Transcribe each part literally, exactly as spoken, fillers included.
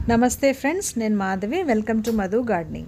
నమస్తే ఫ్రెండ్స్, నేను Madhavi. Welcome to Madhu gardening.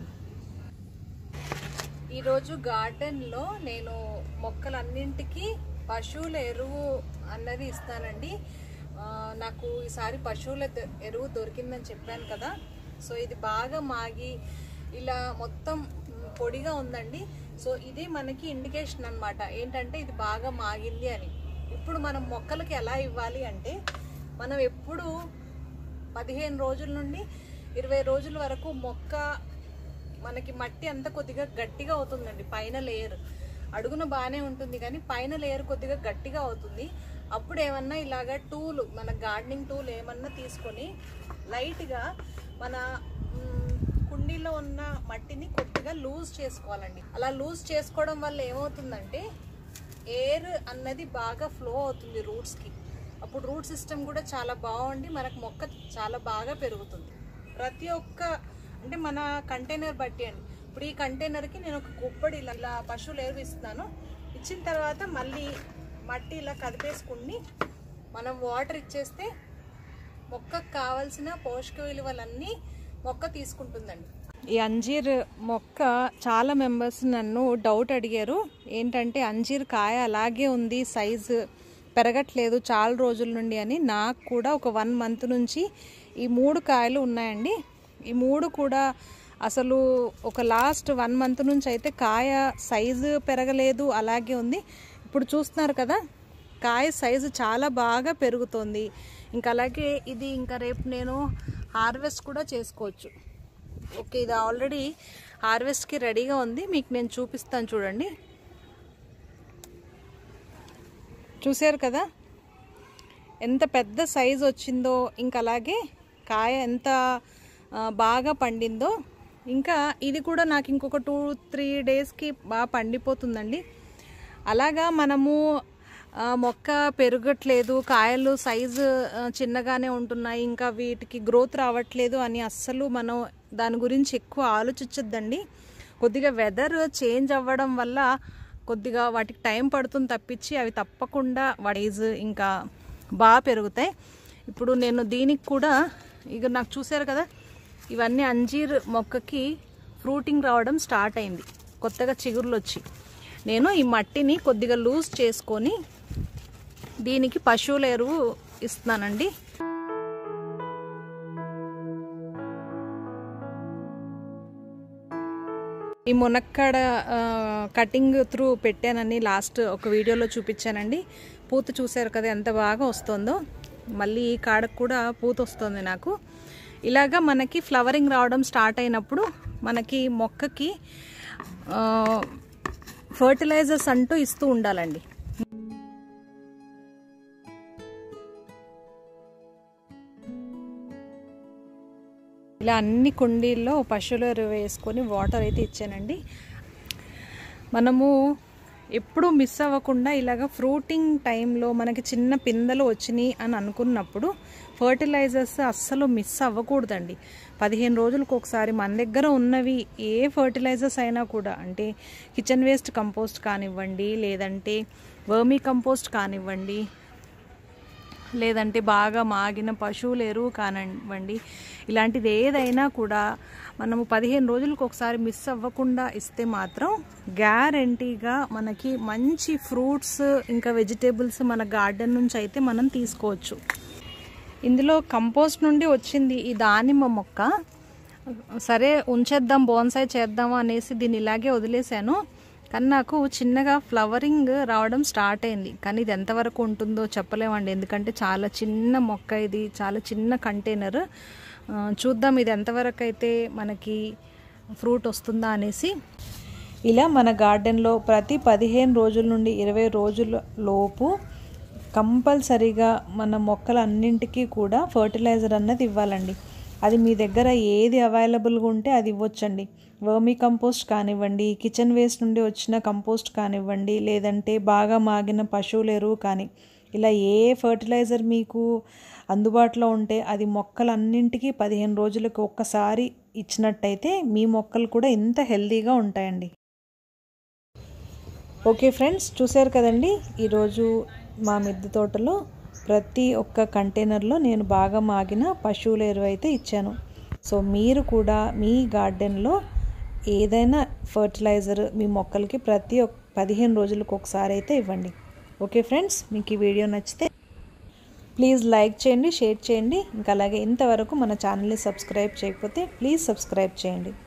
ఈరోజు గార్డెన్లో నేను మొక్కలన్నింటికి పశువుల ఎరువు అన్నది ఇస్తానండి. నాకు ఈసారి పశువుల ఎరువు దొరికిందని చెప్పాను కదా. సో ఇది బాగా మాగి ఇలా మొత్తం పొడిగా ఉందండి. సో ఇది మనకి ఇండికేషన్ అన్నమాట, ఏంటంటే ఇది బాగా మాగింది అని. ఇప్పుడు మనం మొక్కలకి ఎలా ఇవ్వాలి అంటే, మనం ఎప్పుడు పదిహేను రోజుల నుండి ఇరవై రోజుల వరకు మొక్క మనకి మట్టి అంతా కొద్దిగా గట్టిగా అవుతుందండి. పైన లేయర్ అడుగున బాగానే ఉంటుంది, కానీ పైన లేయర్ కొద్దిగా గట్టిగా అవుతుంది. అప్పుడు ఏమన్నా ఇలాగా టూల్, మన గార్డెనింగ్ టూల్ ఏమన్నా తీసుకొని లైట్గా మన కుండీలో ఉన్న మట్టిని కొద్దిగా లూజ్ చేసుకోవాలండి. అలా లూజ్ చేసుకోవడం వల్ల ఏమవుతుందంటే ఎయిర్ అన్నది బాగా ఫ్లో అవుతుంది రూట్స్కి. అప్పుడు రూట్ సిస్టమ్ కూడా చాలా బాగుండి మనకు మొక్క చాలా బాగా పెరుగుతుంది. ప్రతి ఒక్క అంటే మన కంటైనర్ బట్టి అండి. ఇప్పుడు ఈ కంటైనర్కి నేను ఒక గుప్పడి ఇలా ఇలా పశువులు ఎరువు ఇస్తున్నాను. ఇచ్చిన తర్వాత మళ్ళీ మట్టి ఇలా కదిపేసుకుని మనం వాటర్ ఇచ్చేస్తే మొక్కకు కావాల్సిన పోషక విలువలన్నీ మొక్క తీసుకుంటుందండి. ఈ అంజీర్ మొక్క చాలా మెంబర్స్ నన్ను డౌట్ అడిగారు, ఏంటంటే అంజీర్ కాయ అలాగే ఉంది, సైజు పెరగట్లేదు చాలా రోజుల నుండి అని. నాకు కూడా ఒక వన్ మంత్ నుంచి ఈ మూడు కాయలు ఉన్నాయండి. ఈ మూడు కూడా అసలు ఒక లాస్ట్ వన్ మంత్ నుంచి అయితే కాయ సైజు పెరగలేదు, అలాగే ఉంది. ఇప్పుడు చూస్తున్నారు కదా, కాయ సైజు చాలా బాగా పెరుగుతుంది. ఇంకా అలాగే ఇది ఇంకా రేపు నేను హార్వెస్ట్ కూడా చేసుకోవచ్చు. ఓకే, ఇది ఆల్రెడీ హార్వెస్ట్కి రెడీగా ఉంది, మీకు నేను చూపిస్తాను చూడండి. చూసారు కదా ఎంత పెద్ద సైజు వచ్చిందో, ఇంకా అలాగే కాయ ఎంత బాగా పండిందో. ఇంకా ఇది కూడా నాకు ఇంకొక టూ త్రీ డేస్కి బాగా పండిపోతుందండి. అలాగా మనము మొక్క పెరగట్లేదు, కాయలు సైజు చిన్నగానే ఉంటున్నాయి, ఇంకా వీటికి గ్రోత్ రావట్లేదు అని అస్సలు మనం దాని గురించి ఎక్కువ ఆలోచించద్దండి. కొద్దిగా వెదర్ చేంజ్ అవ్వడం వల్ల కొద్దిగా వాటికి టైం పడుతుంది తప్పించి అవి తప్పకుండా వాటి సైజు ఇంకా బాగా పెరుగుతాయి. ఇప్పుడు నేను దీనికి కూడా ఇక నాకు చూసారు కదా, ఇవన్నీ అంజీర్ మొక్కకి ఫ్రూటింగ్ రావడం స్టార్ట్ అయింది, కొత్తగా చిగుర్లు వచ్చి. నేను ఈ మట్టిని కొద్దిగా లూజ్ చేసుకొని దీనికి పశువుల ఎరువు ఇస్తున్నానండి. ఈ మునక్కాడ కటింగ్ త్రూ పెట్టానని లాస్ట్ ఒక వీడియోలో చూపించానండి. పూత చూసారు కదా ఎంత బాగా వస్తుందో. మళ్ళీ ఈ కాడకు కూడా పూత వస్తుంది నాకు. ఇలాగా మనకి ఫ్లవరింగ్ రావడం స్టార్ట్ అయినప్పుడు మనకి మొక్కకి ఫర్టిలైజర్స్ అంటూ ఇస్తూ ఉండాలండి. ఇలా అన్ని కుండీల్లో పశువుల ఎరువు వేసుకొని వాటర్ అయితే ఇచ్చానండి. మనము ఎప్పుడు మిస్ అవ్వకుండా ఇలాగ ఫ్రూటింగ్ టైంలో మనకి చిన్న పిందెలు వచ్చినాయి అని అనుకున్నప్పుడు ఫర్టిలైజర్స్ అస్సలు మిస్ అవ్వకూడదండి. పదిహేను రోజులకు ఒకసారి మన దగ్గర ఉన్నవి ఏ ఫర్టిలైజర్స్ అయినా కూడా, అంటే కిచెన్ వేస్ట్ కంపోస్ట్ కానివ్వండి, లేదంటే వర్మీ కంపోస్ట్ కానివ్వండి, లేదంటే బాగా మాగిన పశువుల ఎరువు కానివ్వండి, ఇలాంటిది ఏదైనా కూడా మనము పదిహేను రోజులకు ఒకసారి మిస్ అవ్వకుండా ఇస్తే మాత్రం గ్యారంటీగా మనకి మంచి ఫ్రూట్స్ ఇంకా వెజిటేబుల్స్ మన గార్డెన్ నుంచి అయితే మనం తీసుకోవచ్చు. ఇందులో కంపోస్ట్ నుండి వచ్చింది ఈ దానిమ్మ మొక్క. సరే ఉంచేద్దాం, బోన్సాయి చేద్దాము అనేసి దీన్ని ఇలాగే వదిలేశాను. కానీ నాకు చిన్నగా ఫ్లవరింగ్ రావడం స్టార్ట్ అయింది. కానీ ఇది ఎంతవరకు ఉంటుందో చెప్పలేమండి, ఎందుకంటే చాలా చిన్న మొక్క, ఇది చాలా చిన్న కంటైనర్. చూద్దాం ఇది ఎంతవరకు అయితే మనకి ఫ్రూట్ వస్తుందా అనేసి. ఇలా మన గార్డెన్లో ప్రతి పదిహేను రోజుల నుండి ఇరవై రోజుల లోపు కంపల్సరీగా మన మొక్కలన్నింటికీ కూడా ఫర్టిలైజర్ అన్నది ఇవ్వాలండి. అది మీ దగ్గర ఏది అవైలబుల్గా ఉంటే అది ఇవ్వచ్చండి. వర్మీ కంపోస్ట్ కానివ్వండి, కిచెన్ వేస్ట్ నుండి వచ్చిన కంపోస్ట్ కానివ్వండి, లేదంటే బాగా మాగిన పశువుల ఎరువు కానీ, ఇలా ఏ ఫర్టిలైజర్ మీకు అందుబాటులో ఉంటే అది మొక్కలన్నింటికీ పదిహేను రోజులకు ఒక్కసారి ఇచ్చినట్టయితే మీ మొక్కలు కూడా ఇంత హెల్తీగా ఉంటాయండి. ఓకే ఫ్రెండ్స్, చూసారు కదండి ఈరోజు మా మిద్దె తోటలో ప్రతి ఒక్క కంటైనర్లో నేను బాగా మాగిన పశువుల ఎరువు అయితే ఇచ్చాను. సో మీరు కూడా మీ గార్డెన్లో ఏదైనా ఫర్టిలైజర్ మీ మొక్కలకి ప్రతి ఒక్క పదిహేను రోజులకు ఒకసారి అయితే ఇవ్వండి. ఓకే ఫ్రెండ్స్, మీకు ఈ వీడియో నచ్చితే ప్లీజ్ లైక్ చేయండి, షేర్ చేయండి. ఇంకా అలాగే ఇంతవరకు మన ఛానల్ని సబ్స్క్రైబ్ చేయకపోతే ప్లీజ్ సబ్స్క్రైబ్ చేయండి.